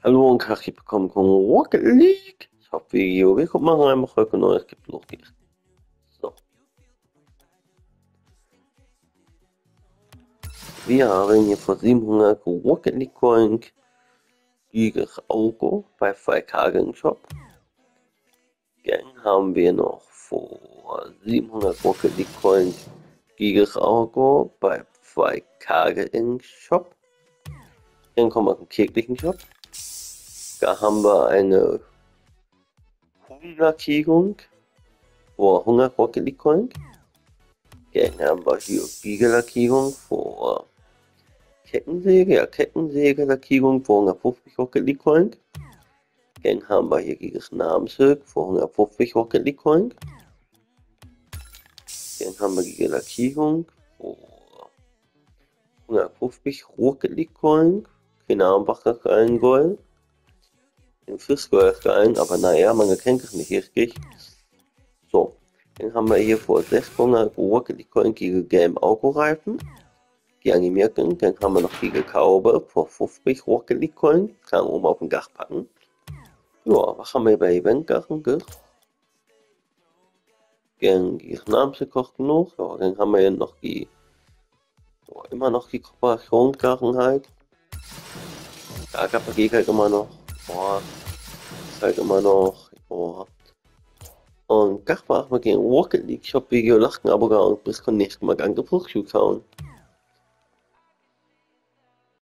Hallo und herzlich willkommen von Rocket League. Ich hoffe, wir machen einfach heute Neues gibt los geht's. So, wir haben hier vor 700 Rocket League Coin gegen Augo bei 2K im Shop. Dann haben wir noch vor 700 Rocket League Coin gegen Augo bei 2K im Shop. Dann kommen wir zum täglichen Shop. Da haben wir eine Hungerlackierung vor 100 Rocket League Coin. Dann haben wir hier Giga-Lackierung vor Kettensäge, ja Kettensäge-Lackierung vor 150 Rocket League Coin. Dann haben wir hier dieses Namensschild vor 150 Rocket League Coin. Dann haben wir die Lackierung vor 150 Rocket League Coin. Keine Ahnung, was das sein soll. Den Fisco ist geil, aber naja, man erkennt es nicht richtig. So, dann haben wir hier vor 600 Rocket League Coin gegen gelben Autoreifen. Die animierten, dann haben wir noch die Kaube vor 50 Rocket League Coin. Kann man oben auf den Dach packen. Ja, was haben wir bei Eventgachen? Dann die Namensche kosten noch. Ja, dann haben wir ja noch die, ja, immer noch die Kooperationsgachen halt. Da gab es halt immer noch. Boah, ist halt immer noch. Boah. Und das war auch mal gegen Rocket League. Ich hoffe, wir lachen aber gar und bis zum nächsten Mal. Danke fürs Zuschauen.